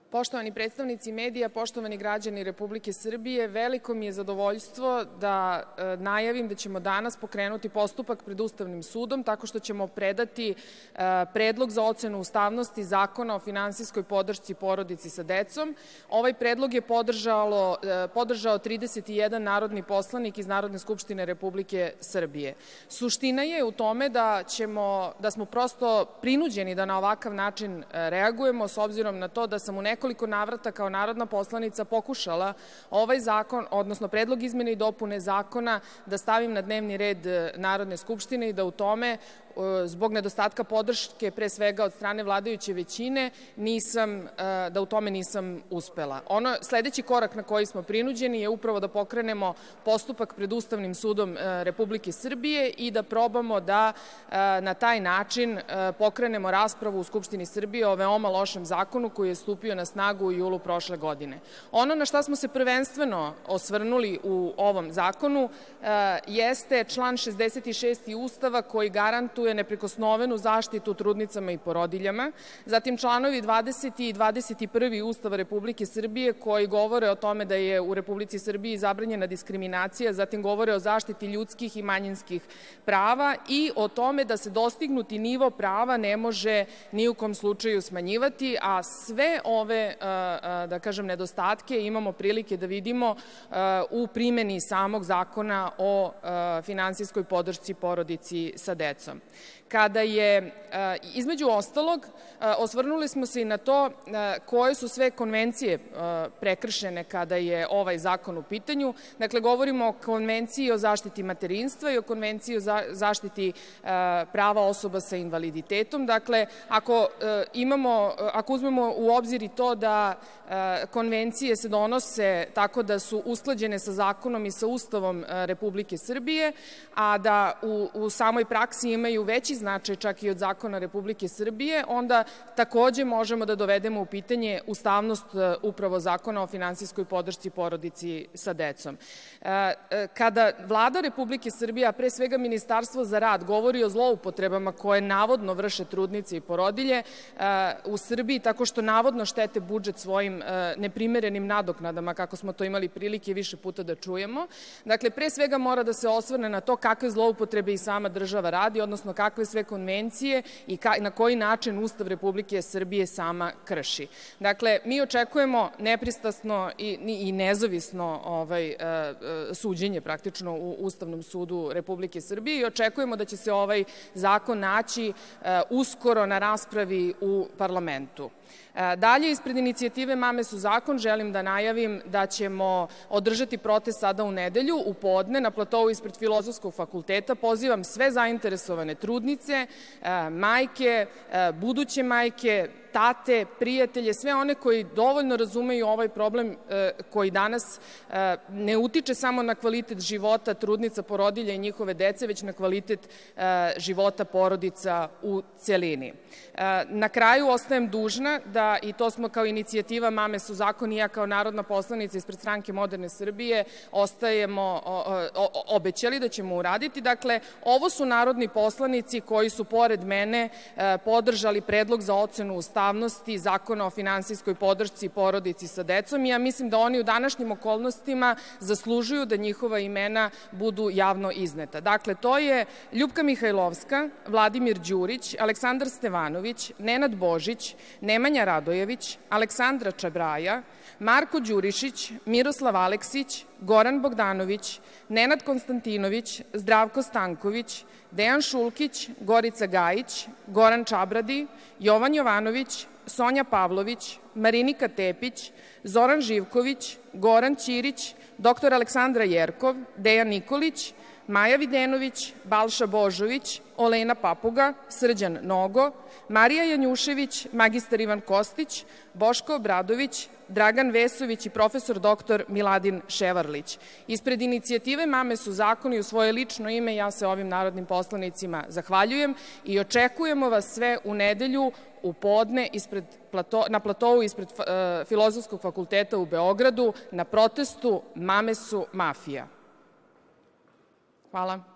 Poštovani predstavnici medija, poštovani građani Republike Srbije, veliko mi je zadovoljstvo da najavim da ćemo danas pokrenuti postupak pred Ustavnim sudom tako što ćemo predati predlog za ocenu ustavnosti Zakona o finansijskoj podršci porodici sa decom. Ovaj predlog je podržao 31 narodni poslanik iz Narodne skupštine Republike Srbije. Suština je u tome da smo prosto prinuđeni da na ovakav način reagujemo, s obzirom na to da sam u nekoliko navrata kao narodna poslanica pokušala ovaj zakon, odnosno predlog izmene i dopune zakona, da stavim na dnevni red Narodne skupštine i da u tome, zbog nedostatka podrške, pre svega od strane vladajuće većine, da u tome nisam uspela. Sledeći korak na koji smo prinuđeni je upravo da pokrenemo postupak pred Ustavnim sudom Republike Srbije i da probamo da na taj način pokrenemo raspravu u Skupštini Srbije o veoma lošem zakonu koji je stupio na snagu u julu prošle godine. Ono na šta smo se prvenstveno osvrnuli u ovom zakonu jeste član 66. Ustava koji garantuje neprikosnovenu zaštitu trudnicama i porodiljama, zatim članovi 20. i 21. Ustava Republike Srbije koji govore o tome da je u Republici Srbiji zabranjena diskriminacija, zatim govore o zaštiti ljudskih i manjinskih prava i o tome da se dostignuti nivo prava ne može ni u kom slučaju smanjivati, a sve ove, da kažem, nedostatke imamo prilike da vidimo u primeni samog Zakona o finansijskoj podršci porodici sa decom. Kada je, između ostalog, osvrnuli smo se i na to koje su sve konvencije prekršene kada je ovaj zakon u pitanju. Dakle, govorimo o Konvenciji o zaštiti materinstva i o Konvenciji o zaštiti prava osoba sa invaliditetom. Dakle, ako uzmemo u obzir i to da konvencije se donose tako da su usklađene sa zakonom i sa Ustavom Republike Srbije, a da u samoj praksi imaju veći značaj čak i od zakona Republike Srbije, onda takođe možemo da dovedemo u pitanje ustavnost upravo Zakona o finansijskoj podršci porodici sa decom. Kada Vlada Republike Srbije, a pre svega Ministarstvo za rad, govori o zloupotrebama koje navodno vrše trudnice i porodilje u Srbiji tako što navodno štete budžet svojim neprimerenim nadoknadama, kako smo to imali prilike više puta da čujemo, dakle, pre svega mora da se osvrne na to kakve zloupotrebe i sama država radi, odnosno kakve sve konvencije i na koji način Ustav Republike Srbije sama krši. Dakle, mi očekujemo nepristrasno i nezavisno suđenje praktično u Ustavnom sudu Republike Srbije i očekujemo da će se ovaj zakon naći uskoro na raspravi u parlamentu. Dalje, ispred inicijative Mame su zakon, želim da najavim da ćemo održati protest sada u nedelju, u podne, na platou ispred Filozofskog fakulteta. Pozivam sve zainteresovane trudnice, majke, buduće majke, tate, prijatelje, sve one koji dovoljno razumeju ovaj problem koji danas ne utiče samo na kvalitet života trudnica, porodilja i njihove dece, već na kvalitet života porodica u celini. Na kraju ostajem dužna da, i to smo kao inicijativa Mame su zakon i ja kao narodna poslanica ispred Stranke moderne Srbije obećali da ćemo uraditi. Dakle, ovo su narodni poslanici koji su pored mene podržali predlog za ocenu ustavnosti Zakona o finansijskoj podršci porodici sa decom i ja mislim da oni u današnjim okolnostima zaslužuju da njihova imena budu javno izneta. Dakle, to je Ljupka Mihajlovska, Vladimir Đurić, Aleksandar Stevanović, Nenad Božić, Nemanja Radojević, Aleksandra Čabraja, Marko Đurišić, Miroslav Aleksić, Goran Bogdanović, Nenad Konstantinović, Zdravko Stanković, Dejan Šulkić, Gorica Gajić, Goran Čabradi, Jovan Jovanović, Sonja Pavlović, Marinika Tepić, Zoran Živković, Goran Ćirić, dr. Aleksandra Jerkov, Dejan Nikolić, Maja Videnović, Balša Božović, Olena Papuga, Srđan Nogo, Marija Janjušević, magistar Ivan Kostić, Boško Obradović, Dragan Vesović i profesor dr. Miladin Ševarlić. Ispred inicijative Mame su zakon i u svoje lično ime ja se ovim narodnim poslanicima zahvaljujem i očekujemo vas sve u nedelju u podne na platou ispred Filozofskog fakulteta u Beogradu na protestu Mame su mafija. Hvala.